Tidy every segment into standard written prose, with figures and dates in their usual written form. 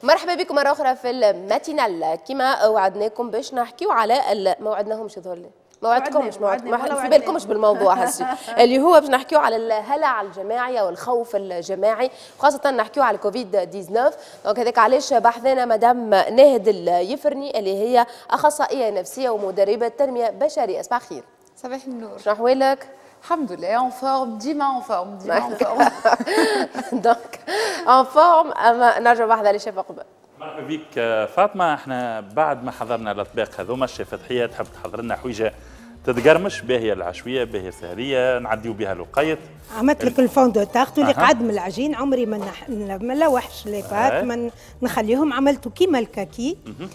مرحبا بكم مرة أخرى في الماتينال. كما وعدناكم باش نحكيو على ما وعدناهمش هذول موعدكم مش موعدكم في بالكمش بالموضوع هسي اللي هو باش نحكيو على الهلع الجماعي والخوف الجماعي، خاصة نحكيو على كوفيد 19. دونك هذاك علاش بحثنا مدام ناهد اليفرني اللي هي أخصائية نفسية ومدربة تنمية بشرية. صباح الخير. صباح النور. شنو أحوالك؟ الحمد لله اون فورم، ديما اون فورم، ديما اون فورم. دونك اون فورم. اما نرجع واحدة لشيف قبل. مرحبا بك فاطمه. احنا بعد ما حضرنا الاطباق هذوما الشيف فتحيه تحب تحضر لنا حويجه تتقرمش باهيه العشويه باهيه سهريه نعديو بها الوقيت. عملت لك الفون دو تارت اللي قعد من العجين، عمري ما نلوحش لي بات، ما نخليهم. عملته كيما الكاكي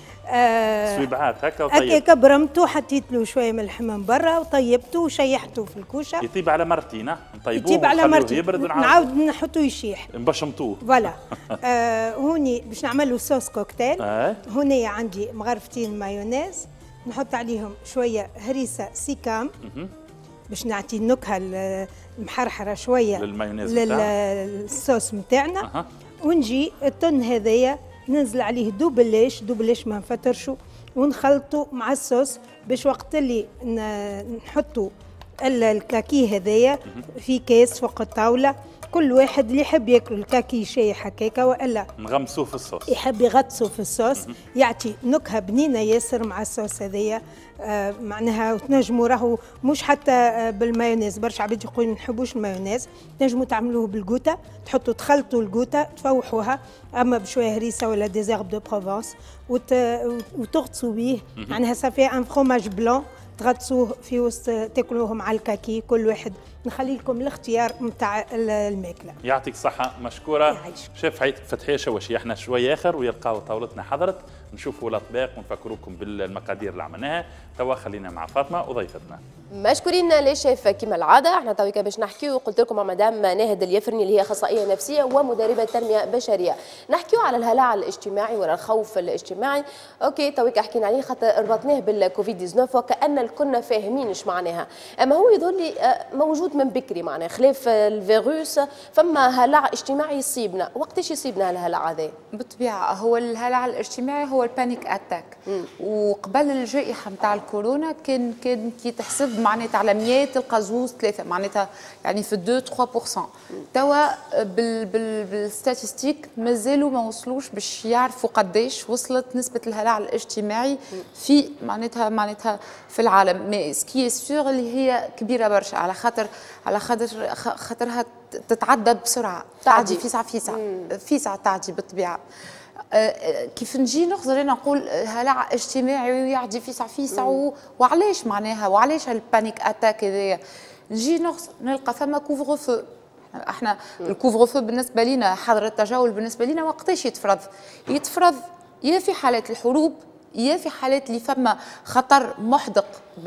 سويبعات هكا هكا برمته، حطيت له شويه ملح من برا وطيبته وشيحته في الكوشه. يطيب على مرتين، نطيبوه يطيب على مرتين، يبرد نعاود نحطه يشيح نبشمطوه. فوالا. هوني باش نعمل له صوص كوكتيل. هوني عندي مغرفتين مايونيز، نحط عليهم شويه هريسه سيكام باش نعطي النكهه المحرحره شويه للمايونيز للصوص نتاعنا. ونجي التن هذايا ننزل عليه دوبلاش ما نفترشو، ونخلطه مع الصوص باش وقت اللي نحطوا الكاكي هذايا في كاس فوق الطاوله. كل واحد اللي يحب ياكل الكاكي شايح هكاكا والا نغمسوه في الصوص، يحب يغطسوا في الصوص، يعطي نكهه بنينه ياسر مع الصوص هذايا. معناها وتنجموا راهو مش حتى بالمايونيز، برشا عباد يقولوا ما نحبوش المايونيز، تنجموا تعملوه بالجوتا، تحطوا تخلطوا الجوتا تفوحوها اما بشويه هريسه ولا ديزيرب دو بروفونس وتغطسوا به. معناها صافي ان فروماج بلون تغطسوه في وسط تاكلوه مع الكاكي. كل واحد نخلي لكم الاختيار نتاع الماكله. يعطيك الصحة، مشكورة. شيف فتحية شوشي. احنا شوية اخر ويلقاو طاولتنا حضرت، نشوفوا الاطباق ونفكروكم بالمقادير اللي عملناها. توا خلينا مع فاطمة وضيفتنا. مشكورين للشيف كما العاده. احنا تويكا باش نحكيو، قلت لكم مع مدام ناهد اليفرني اللي هي اخصائيه نفسيه ومدربه تنميه بشريه، نحكيو على الهلع الاجتماعي ولا الخوف الاجتماعي. اوكي تويكا حكينا عليه خاطر ربطناه بالكوفيد 19 وكأن الكل فاهمين ايش معناها، اما هو يظل لي موجود من بكري. معناها خلاف الفيروس فما هلع اجتماعي يصيبنا. وقتاش يصيبنا الهلع هذا؟ بالطبيعه هو الهلع الاجتماعي هو البانيك اتاك. وقبل الجائحه نتاع الكورونا كان كي تحسب معناتها على 100 تلقى زوز ثلاثه، معناتها يعني في 2-3%. توا بالستاتستيك مازالوا ما وصلوش باش يعرفوا قداش وصلت نسبه الهلع الاجتماعي في معناتها في العالم. مي سكي سور اللي هي كبيره برشا على خاطرها تتعدى بسرعه، تعدي فيسع تعدي بالطبيعه. كيف نجي نخزر انا نقول هلع اجتماعي ويعدي فيسع وعلاش معناها وعلاش هالبانيك اتاك هذايا؟ نجي نخزر نلقى فما كوفغ فو. احنا الكوفغ فو بالنسبه لنا حظر التجول بالنسبه لنا وقتاش يتفرض يا في حالات الحروب يا في حالات اللي فما خطر محدق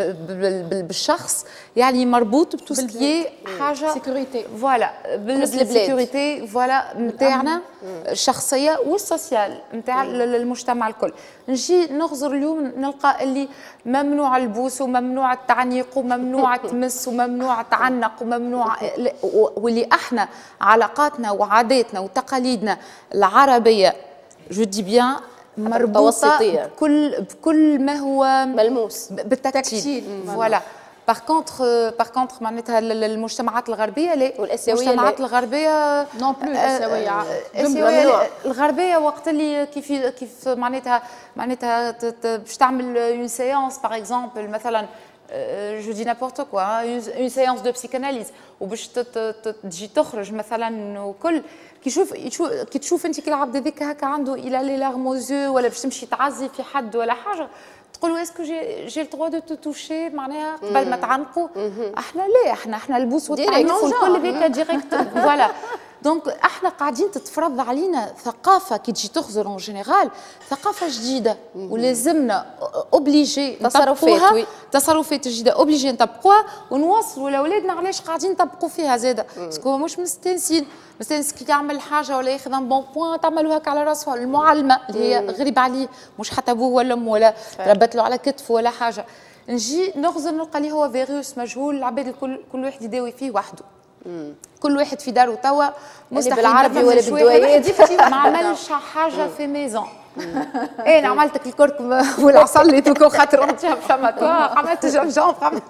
بالشخص، يعني مربوط بتوسكي حاجه سيكوريتي. فوالا بالسيكوريتي فوالا نتاعنا الشخصيه والسوسيال نتاع المجتمع الكل. نجي نغزر اليوم نلقى اللي ممنوع البوس وممنوع التعنيق وممنوع تمس وممنوع تعلق وممنوع، واللي احنا علاقاتنا وعاداتنا وتقاليدنا العربيه جو دي بيان مربوطه بكل ما هو ملموس بالتكتيل. فوالا. باغ كونتر معناتها المجتمعات الغربيه لا، والاسيويه المجتمعات الغربيه نون بلو. الاسيويه الغربيه وقت اللي كيف معناتها باش تعمل اون سيونس باغ اكزومبل مثلا جو دي نابورت كوا اون سيونس دو بسيكاناليز وباش تجي تخرج مثلا وكل كي تشوف انت كي العبد هذاك هكا عنده الى لي لارموزو ولا باش تمشي تعزي في حد ولا حاجه تقولوا اسكو جي الدروا دو توشي معناها قبل ما تعانقوا. احنا لا، احنا البوس والتعنيف والكل بيك ديريكت. فوالا. دونك احنا قاعدين تتفرض علينا ثقافه كي تجي تخزر اون جينيرال، ثقافه جديده ولازمنا اوبليجي تصرفات جديده اوبليجي نطبقوها ونوصلوا لاولادنا علاش قاعدين نطبقوا فيها زاده. باسكو مش مستانسين كي يعمل حاجه ولا ياخذ ان بون بوان تعملوا هكا على راسه. المعلمه اللي هي غريب عليه مش حتى ابوه ولا امه ولا ربت له على كتفه ولا حاجه، نجي نغزر نلقى ليه هو فيروس مجهول، العباد الكل كل واحد يداوي فيه وحده. كل واحد في داره توا مستحيل بالعربي ولا بالدوايات ما عملش حاجه في ميزون. انا عملت الكركم والعسل وكو خاطر انت فما كوا عملت جنجون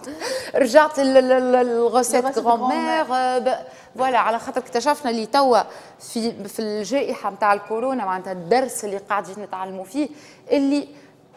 رجعت للغوسيت غرامير فوالا على خاطر اكتشفنا اللي توا في الجائحه نتاع الكورونا معناتها الدرس اللي قاعدين نتعلموا فيه اللي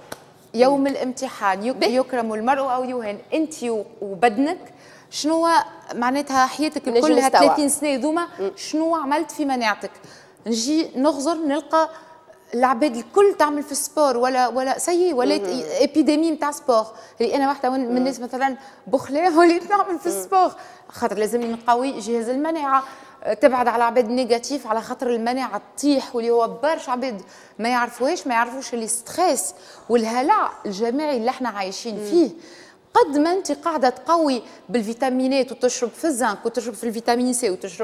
يوم الامتحان يكرم المرء او يهان انت وبدنك. شنو معناتها حياتك كلها 30 سنه ذوما شنو عملت في مناعتك؟ نجي نغزر نلقى العباد الكل تعمل في السبور ولا سيء ولا ابيديمي نتاع سبور. اللي انا واحده من الناس مثلا بخلاه وليت نعمل في السبور خاطر لازمني نقوي جهاز المناعه، تبعد على العباد النيجاتيف على خاطر المناعه تطيح واللي هو برشا عباد ما يعرفوش اللي ستريس والهلع الجماعي اللي احنا عايشين فيه. قد ما انت قاعده تقوي بالفيتامينات وتشرب في الزنك وتشرب في الفيتامين سي وتشرب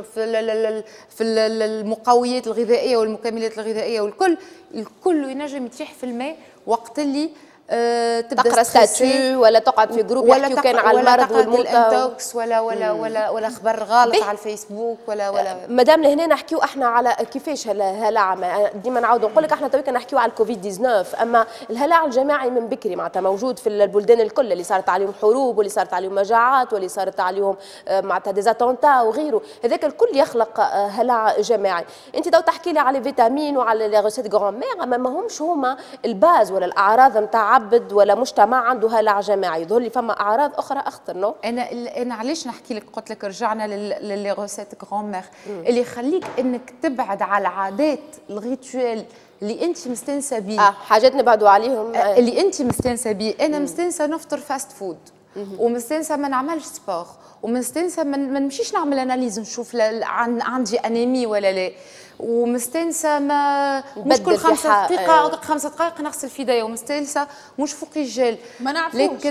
في المقويات الغذائيه والمكملات الغذائيه الكل ينجم يتيح في الماء وقت اللي تقرا ستاتيو ولا تقعد في جروب يحكيو كان على المرض والموت الانتوكس ولا خبر غلط على الفيسبوك ولا مادام لهنا نحكيو احنا على كيفاش الهلع. ديما نعاودوا نقول لك احنا تويك نحكيو على الكوفيد 19 اما الهلع الجماعي من بكري معناتها موجود في البلدان الكل اللي صارت عليهم حروب واللي صارت عليهم مجاعات واللي صارت عليهم معناتها ديزاتونتا وغيره، هذاك الكل يخلق هلع جماعي. انت تو تحكي لي على الفيتامين وعلى لي ريسيت غرامير اما ماهمش هما الباز ولا الاعراض نتاع عبد ولا مجتمع عنده هلع جماعي. يظهر لي فما اعراض اخرى اخطر. نو انا علاش نحكي لك قلت لك رجعنا للي غوسيت غرامير اللي يخليك انك تبعد على العادات الريتوال اللي انت مستانسه بيه. حاجات نبعدوا عليهم اللي انت مستانسه بيه. انا مستانسه نفطر فاست فود ومستانسه ما نعملش سبور ومستانسه ما نمشيش نعمل اناليز نشوف عندي انيمي ولا لا ومستانسه ما مش كل 5 دقائق نغسل في يديا ومستانسه مش فوق الجل ما نعرفوش لكن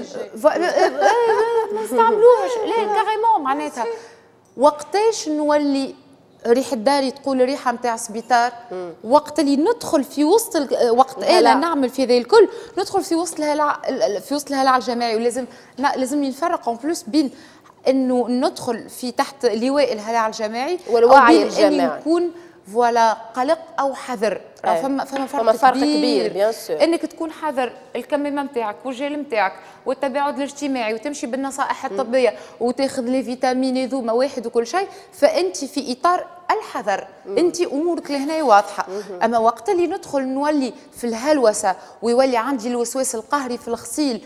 ما نستعملوهش لا كاريمون معناتها وقتاش نولي ريحه داري تقول ريحه نتاع سبيطار وقت اللي ندخل في وسط وقت الا نعمل في ذا الكل ندخل في وسط الهلع الجماعي. ولازم نفرق اون بلوس بين انه ندخل في تحت لواء الهلع الجماعي والوعي الجماعي نكون فوالا قلق او حذر. فما فرق كبير بيان سور انك تكون حذر الكمامه نتاعك والجيل نتاعك والتباعد الاجتماعي وتمشي بالنصائح الطبيه وتاخذ لي فيتامين ذوما واحد وكل شيء فانت في اطار الحذر انت امورك لهنا واضحه. اما وقت اللي ندخل نولي في الهلوسه ويولي عندي الوسواس القهري في الغسيل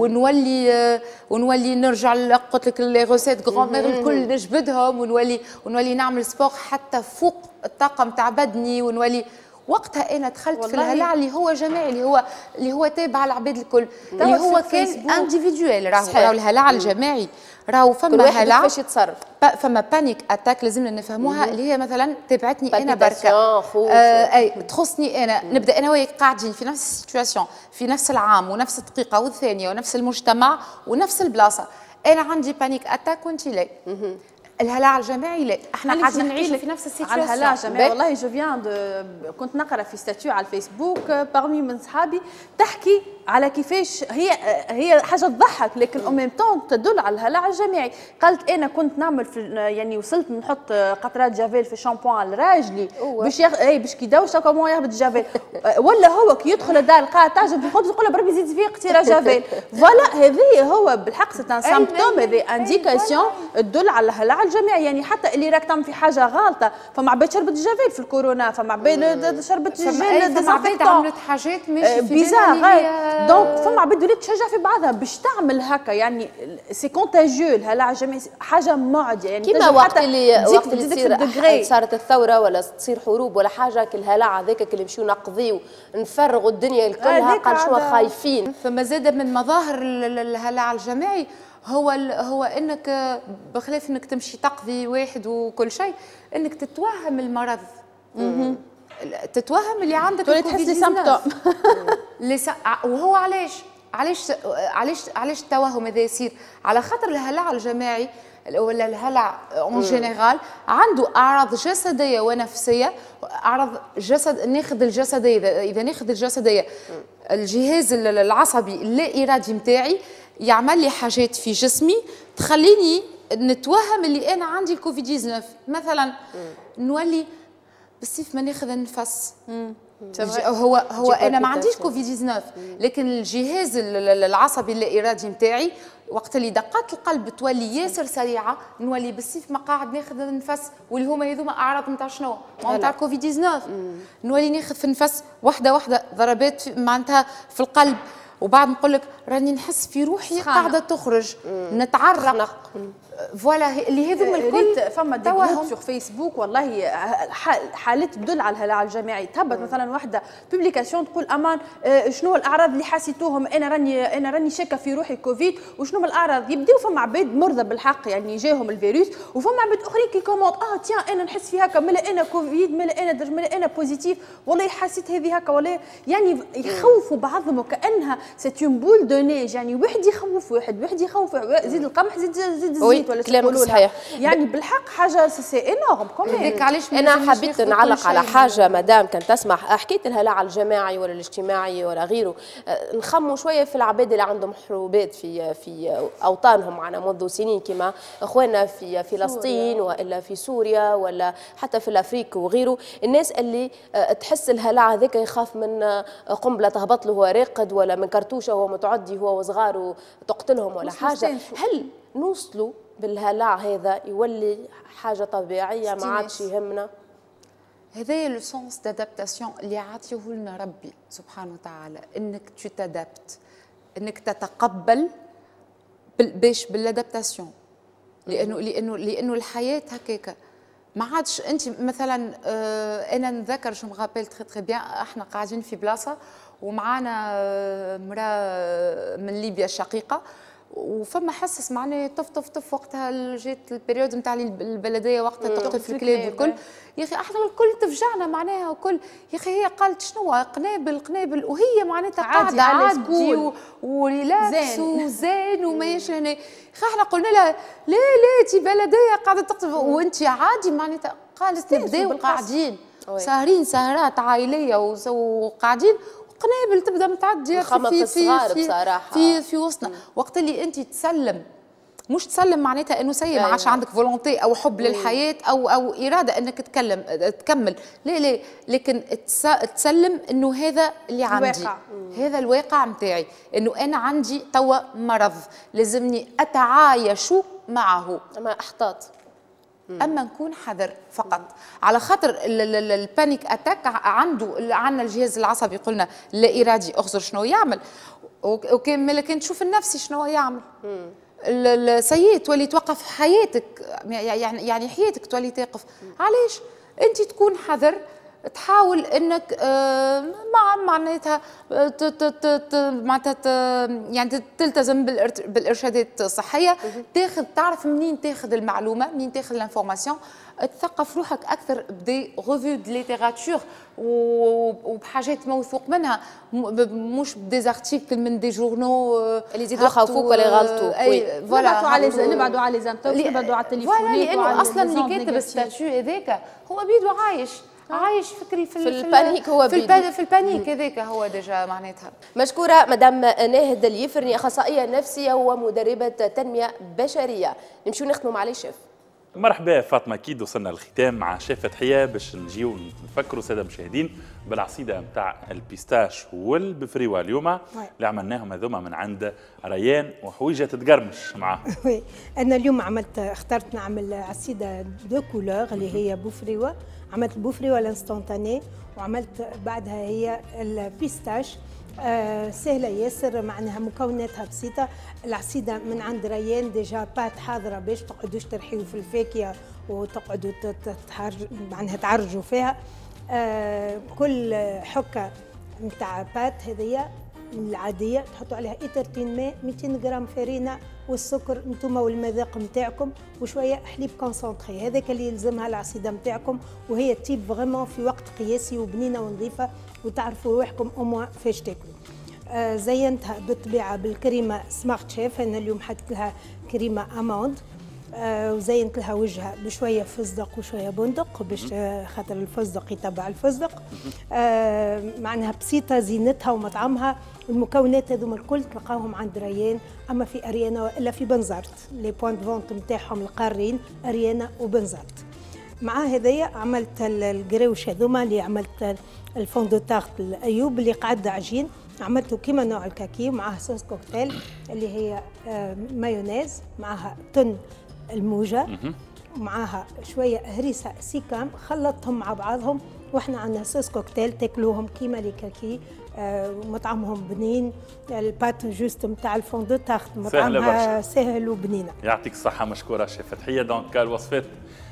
ونولي نرجع قلت لك لي غوسيت غرامير الكل نجبدهم ونولي نعمل سبور حتى فوق الطاقه نتاع بدني ونولي وقتها انا دخلت في الهلع اللي هو جماعي اللي هو تابع العباد الكل اللي هو كان انديفيدوال. راهو الهلع الجماعي راهو فما هلع كيفاش يتصرف فما بانيك اتاك لازمنا نفهموها اللي هي مثلا تبعتني انا بركه اي تخصني انا نبدا انا وياك قاعدين في نفس السيتواسيون في نفس العام ونفس الدقيقه والثانيه ونفس المجتمع ونفس البلاصه انا عندي بانيك اتاك وانت لا. الهلع الجماعي لا احنا قاعدين نعيش في نفس السيتواسيون. على الهلع الجماعي والله جو فيان كنت نقرا في ستاتيو على الفيسبوك باغمي من صحابي تحكي على كيفاش هي حاجه تضحك لكن او ميم طون تدل على الهلع الجماعي. قالت انا كنت نعمل في يعني وصلت نحط قطرات جافيل في شامبوان لراجلي باش كي يدوش هكا مو يهبط جافيل ولا هو كي يدخل الدار القاعه تعجب يقول له بربي زيد فيه قطيره جافيل فوالا هذه هو بالحق سي ان سامبتوم هذه انديكاسيون تدل على الهلع الجماعي. يعني حتى اللي راك تعمل في حاجه غلطه فما عباد شربت جافيل في الكورونا فما عباد شربت جيل فما عباد عملت حاجات ماشي في بيزار دونك فما عباد ولات تشجع في بعضها باش تعمل هكا يعني سي كونتاجيو الهلع الجماعي حاجه معديه يعني كيما وقت اللي صارت الثوره ولا تصير حروب ولا حاجه الهلع هذاك اللي نمشيو نقضيو نفرغوا الدنيا الكلها قال شنو خايفين. فما زاد من مظاهر الهلع الجماعي هو انك بخلاف انك تمشي تقضي واحد وكل شيء انك تتوهم المرض تتوهم اللي عندك تحسي سامبتوم وهو علاش التوهم هذا يصير على خاطر الهلع الجماعي ولا الهلع اون جينيرال عنده اعراض جسديه ونفسيه. اعراض جسد ناخذ الجسديه اذا ناخذ الجسديه الجهاز العصبي اللا ارادي نتاعي يعمل لي حاجات في جسمي تخليني نتوهم اللي انا عندي الكوفيد 19 مثلا نولي بالصيف ما ناخذ النفس. هو انا ما عنديش كوفيد 19 لكن الجهاز العصبي اللا ارادي نتاعي وقت اللي دقات القلب تولي ياسر سريعه نولي بالصيف ما قاعد ناخذ النفس واللي هما هذوما اعراض نتاع شنو؟ نتاع كوفيد 19 نولي ناخذ في النفس واحده ضربات معناتها في القلب وبعد نقول لك راني نحس في روحي قاعده تخرج نتعرق فوالا اللي هذوما الكل فما دي جروب في فيسبوك والله حالات تدل على الهلع الجماعي تهبط مثلا واحده بوبليكاسيون تقول امان شنو الاعراض اللي حسيتوهم انا راني شاكه في روحي كوفيد وشنو الاعراض يبداو فما عباد مرضى بالحق يعني جاهم الفيروس وفما عباد اخرين كي كومونت تيان انا نحس في هكا ملا انا كوفيد ملا انا بوزيتيف والله حسيت هذه هكا والله يعني يخوفوا بعضهم وكانها سيت اون بول دو نيج يعني واحد يخوف واحد يخوف زيد القمح زيد الزيت ولا كلامك صحيح يعني بالحق حاجه سي انورم كومين. انا حبيت نعلق على حاجه مدام كان تسمح حكايه الهلع الجماعي ولا الاجتماعي ولا غيره نخموا شويه في العباد اللي عندهم حروبات في اوطانهم معنا منذ سنين كما اخواننا في فلسطين والا في سوريا ولا حتى في الافريق وغيره الناس اللي تحس الهلع هذاك يخاف من قنبله تهبط له هو راقد ولا من كرتوشه هو متعدي هو وصغاره تقتلهم ولا حاجه. هل نوصلوا بالهلع هذا يولي حاجه طبيعيه ما عادش يهمنا؟ هذا لو سونس دادابتاسيون اللي عاطيه لنا ربي سبحانه وتعالى انك تتادابت انك تتقبل باش بالادابتاسيون لانه الحياه هكاكا ما عادش انت مثلا انا نذكر جو مغابيل تري تري بيان احنا قاعدين في بلاصه ومعانا مراه من ليبيا الشقيقه وفما حسس معناه طف وقتها جات البريود نتاع البلديه وقتها تقتل في الكلاب والكل يا اخي احنا الكل تفجعنا معناها وكل يا اخي هي قالت شنو قنابل وهي معناتها قاعده عادي وريلاكس وزين وماشي هنا احنا قلنا لها لا تي بلديه قاعده تقتل وانت عادي معناتها قالت نبداو قاعدين ساهرين سهرات عائليه وقاعدين قنابل تبدا متعديه في وسطنا وقت اللي انت تسلم مش تسلم معناتها انه سيء ما عادش عندك فولونتي او حب للحياه او اراده انك تكمل لا لكن تسلم انه هذا اللي عندي هذا الواقع نتاعي انه انا عندي توا مرض لازمني اتعايش معه ما احتاط اما نكون حذر فقط على خاطر البانيك اتاك عندنا الجهاز العصبي قلنا لا ارادي اخزر شنو يعمل وكان كان تشوف النفسي شنو يعمل السيد تولي توقف حياتك يعني حياتك تولي توقف علاش انت تكون حذر تحاول انك معناتها يعني تلتزم بالارشادات الصحيه تعرف منين تاخذ المعلومه منين تاخذ الانفورماسيون تثقف روحك اكثر بدي ريفيو دو ليتيراتور وبحاجات موثوق منها مش بديزارتيكل من دي جورنو اللي يزيدوا يخوفوك ولا يغلطوك نبعدوا على ليزانتوك نبعدوا على التليفونات لانه اصلا اللي كاتب الستاتيو هذاك هو بيدو عايش في البانيك هو في البانيك هذاك هو ديجا معناتها. مشكوره مدام ناهد اليفرني اخصائيه نفسيه ومدربه تنميه بشريه. نمشيو نختموا مع لي شيف. مرحبا فاطمه اكيد وصلنا للختام مع شيف فتحيه باش نجيو نفكروا الساده المشاهدين بالعصيده نتاع البيستاش والبفريوه اليوم اللي عملناهم هذوما من عند ريان وحويجه تتقرمش معاهم. وي انا اليوم اخترت نعمل عصيده دو كولور اللي هي بوفريوه عملت البوفريوه الانستونتاني وعملت بعدها هي البيستاش سهله ياسر معناها مكوناتها بسيطه. العصيده من عند ريان ديجا بات حاضره باش تقعدوش ترحيوا في الفاكهه وتقعدوا معناها تعرجوا فيها. كل حكه نتاع بات هذيا العاديه تحطوا عليها ايترتين ماء 200 غرام فرينه والسكر انتم والمذاق نتاعكم وشويه حليب كونسونطري. هذاك اللي يلزمها العصيده نتاعكم وهي تيب فريمون في وقت قياسي وبنينه ونظيفه وتعرفوا روحكم او فاش تاكلوا. زينتها بالطبيعه بالكريمه سمارت شيف. انا اليوم حطيت لها كريمه اموند وزينت لها وجهها بشويه فستق وشويه بندق باش خاطر الفستق يتبع الفستق. معناها بسيطه زينتها ومطعمها. المكونات هذوما الكل تلقاهم عند ريان، اما في اريانا والا في بنزرت. لي بوينت فونت نتاعهم القارين اريانا وبنزرت. مع هذايا عملت القراوش هذوما اللي عملت الفون دو تارت الايوب اللي قعد عجين، عملته كيما نوع الكاكي معاه صوص كوكتيل اللي هي مايونيز، معها تن الموجه، معها شويه هريسه سيكام، خلطتهم مع بعضهم واحنا عندنا صوص كوكتيل تاكلوهم كيما لي كاكي. مطعمهم بنين، البات جوست نتاع الفون دو تارت مطعمها سهل وبنينه. يعطيك الصحه، مشكوره شيف فتحيه. دونك الوصفات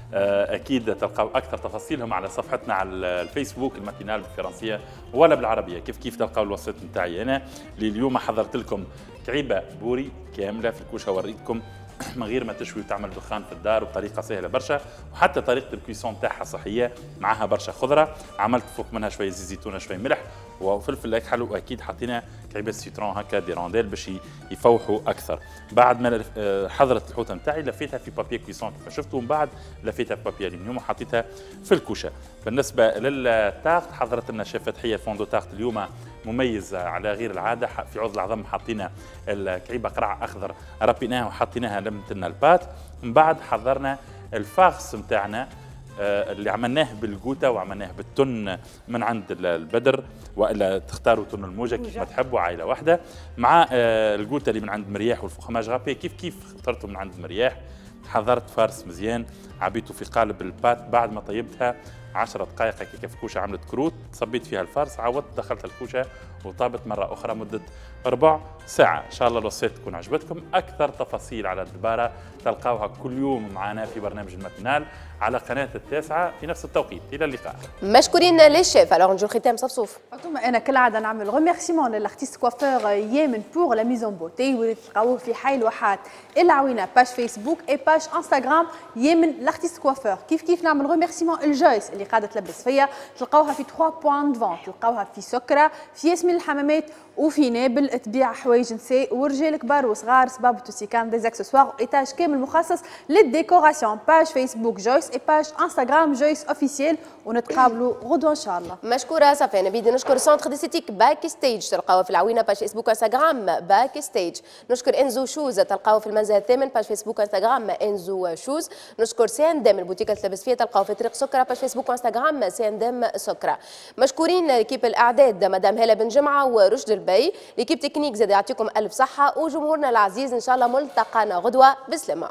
اكيد تلقاو اكثر تفاصيلهم على صفحتنا على الفيسبوك الماتينال بالفرنسيه ولا بالعربيه. كيف تلقاو الوصفات نتاعي انا اللي اليوم حضرت لكم كعيبه بوري كامله في الكوشه، وريتكم من غير ما تشوي وتعمل دخان في الدار وبطريقه سهله برشا، وحتى طريقه الكويسون تاعها صحيه، معها برشا خضره. عملت فوق منها شويه زيت زيتونه شويه ملح وفلفل اكحل، واكيد حطينا كعيبه سيترون هكا دي رونديل باش يفوحوا اكثر. بعد ما حضرت الحوته نتاعي لفيتها في بابي كويسون كيف شفتوا، ومن بعد لفيتها في بابي الومنيوم وحطيتها في الكوشه. بالنسبه للتارت حضرت لنا شيف فتحيه الفوندو تارت اليوم مميز على غير العاده. في عوض العظم حطينا الكعيبه قرع اخضر ربيناها وحطيناها لمت لنا البات. من بعد حضرنا الفاغس نتاعنا اللي عملناه بالجوتا وعملناه بالتن من عند البدر، والا تختاروا تن الموجه كيف ما تحبوا، عائله واحده، مع الجوتا اللي من عند مرياح والفخماج غابي كيف اخترتوا من عند مرياح. حضرت فارس مزيان عبيته في قالب البات، بعد ما طيبتها 10 دقائق هكا في كوشه عملت كروت، صبيت فيها الفارس، عودت دخلت الكوشه وطابت مره اخرى مده ربع ساعه. ان شاء الله الوصفات تكون عجبتكم. اكثر تفاصيل على الدباره تلقاوها كل يوم معنا في برنامج الماتينال على قناه التاسعه في نفس التوقيت. الى اللقاء. مشكورين للشيف. الوغ نجو الختام صفصوف. انا كالعاده نعمل ريميرسيمون للارتيست كوافور يامن بور لا ميزون بوتي، واللي تلقاوه في حي الواحات العوينه باج فيسبوك اي باج انستغرام يامن لارتيست كوافور. كيف نعمل ريميرسيمون الجويس اللي قاعده تلبس فيا، تلقاوها في 3 بوان فونت، تلقاوها في سكره، في ياسمين الحمامات، وفي نابل. تبيع حوايج نساء ورجال كبار وصغار، سباب توسيكان دي اكسسوار، ايتاج كامل مخصص للديكوراسيون. باج فيسبوك جويس اي باج انستغرام جويس اوفيسيال، ونتقابلوا غدوه ان شاء الله. مشكوره صافي. نبيد نشكر سونتر ديستيك باك ستيج، تلقاوه في العوينه باج فيسبوك انستغرام باك ستيج. نشكر انزو شوز، تلقاوه في المنزل الثامن باج فيسبوك انستغرام انزو شوز. نشكر ساندم البوتيك اللي تلبس فيها، تلقاوه في طريق سكره باج فيسبوك انستغرام ساندم سكره. مشكورين لكيب الاعداد مدام هاله بن جمعه ورشد البي، لكيب تكنيك زاد يعطيكم الف صحه، وجمهورنا العزيز ان شاء الله ملتقانا غدوه بسلامه.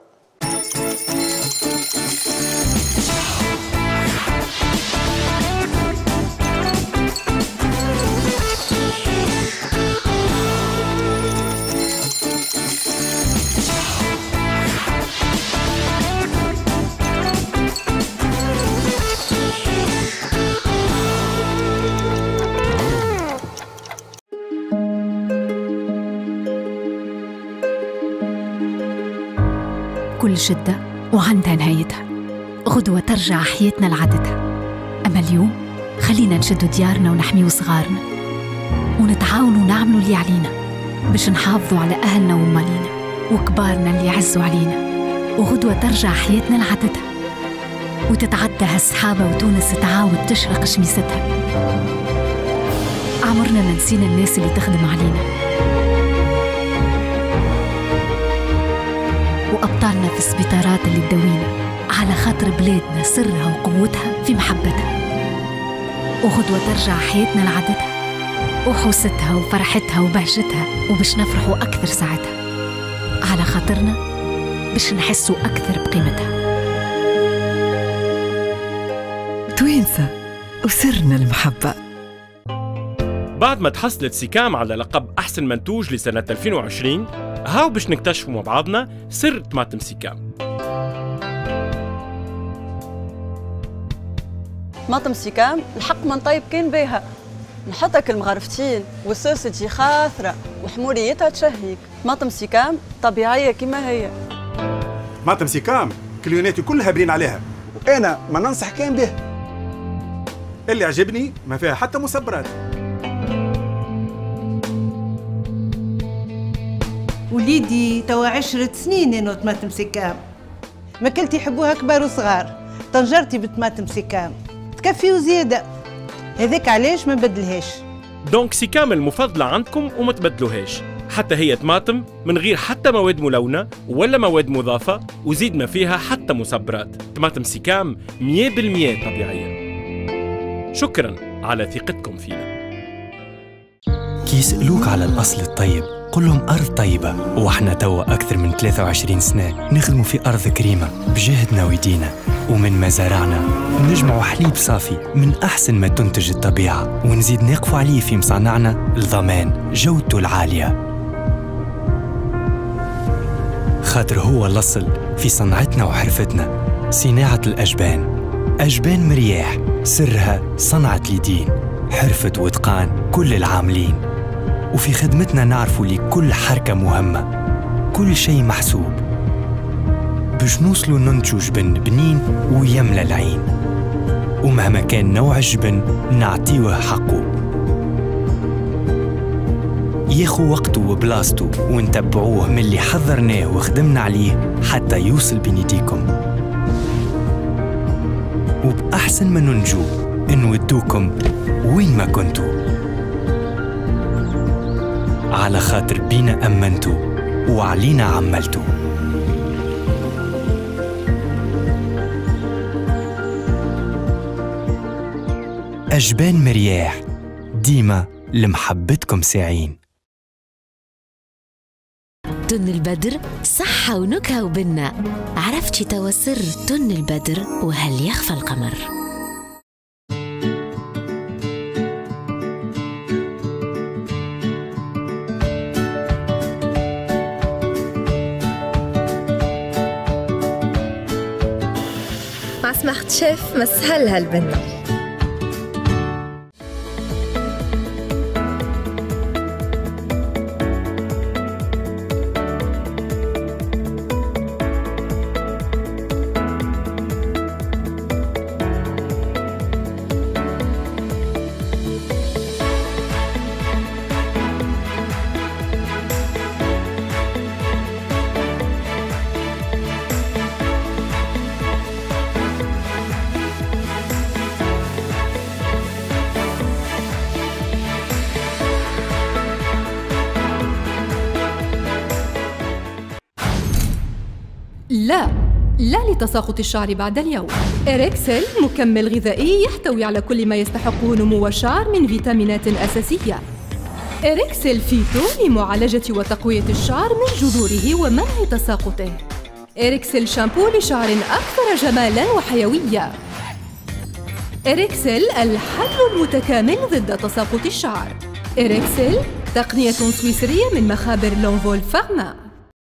كل شدة وعندها نهايتها، غدوة ترجع حياتنا لعادتها. أما اليوم خلينا نشدوا ديارنا ونحميوا صغارنا، ونتعاونوا ونعملوا اللي علينا باش نحافظوا على أهلنا ومالينا وكبارنا اللي يعزوا علينا. وغدوة ترجع حياتنا لعادتها، وتتعدى هالسحابة وتونس تعاود تشرق شميستها. عمرنا ما نسينا الناس اللي تخدم علينا، وأبطالنا في السبيطارات اللي تداوينا، على خاطر بلادنا سرها وقوتها في محبتها. وغدوة ترجع حياتنا لعادتها، وحوستها وفرحتها وبهجتها، وباش نفرحوا أكثر ساعتها، على خاطرنا باش نحسوا أكثر بقيمتها. توينسا وسرنا المحبة. بعد ما تحصلت سيكام على لقب أحسن منتوج لسنة 2020، هاو باش نكتشفوا مع بعضنا سر طماطم سيكام. طماطم سيكام الحق من طيب كان بيها، نحطك المغرفتين والصوص تجي خاثرة وحموريتها تشهيك. طماطم سيكام طبيعية كما هي. طماطم سيكام كليوناتي كلها برين عليها، وأنا ما ننصح كان به. اللي عجبني ما فيها حتى مسبرات. وليدي توا 10 سنين انو طماطم سيكام، ماكلتي يحبوها كبار وصغار، طنجرتي بطماطم سيكام تكفي وزيادة، هذاك علاش ما نبدلهاش. دونك سيكام المفضلة عندكم وما تبدلوهاش، حتى هي طماطم من غير حتى مواد ملونة ولا مواد مضافة، وزيدنا فيها حتى مصبرات. طماطم سيكام 100% طبيعية. شكراً على ثقتكم فينا. كي يسألوك على الأصل الطيب قل لهم أرض طيبة، وإحنا توا أكثر من 23 سنة نخدموا في أرض كريمة بجهدنا ويدينا، ومن مزارعنا نجمعوا حليب صافي من أحسن ما تنتج الطبيعة، ونزيد نقفوا عليه في مصانعنا لضمان جودته العالية، خاطر هو الأصل في صنعتنا وحرفتنا. صناعة الأجبان، أجبان مرياح سرها صنعة اليدين، حرفة واتقان كل العاملين، وفي خدمتنا نعرفوا لكل حركة مهمة كل شيء محسوب باش نوصلوا ننتجوا جبن بنين ويملى العين، ومهما كان نوع الجبن نعطيوه حقه، ياخو وقته وبلاصته، ونتبعوه من اللي حضرناه وخدمنا عليه حتى يوصل بين يديكم، وبأحسن ما ننجو نودوكم وين ما كنتوا، على خاطر بينا أمنتوا وعلينا عملتوا. أجبان مرياح ديما لمحبتكم ساعين. تن البدر صحة ونكهة وبنة. عرفتي توا سر تن البدر وهل يخفى القمر؟ مع سماحة شيف مسهلها البنة. لا لتساقط الشعر بعد اليوم. إريكسل مكمل غذائي يحتوي على كل ما يستحقه نمو الشعر من فيتامينات أساسية. إريكسل فيتو لمعالجة وتقوية الشعر من جذوره ومنع تساقطه. إريكسل شامبو لشعر أكثر جمالاً وحيوية. إريكسل الحل المتكامل ضد تساقط الشعر. إريكسل تقنية سويسرية من مخابر لونفول فارما.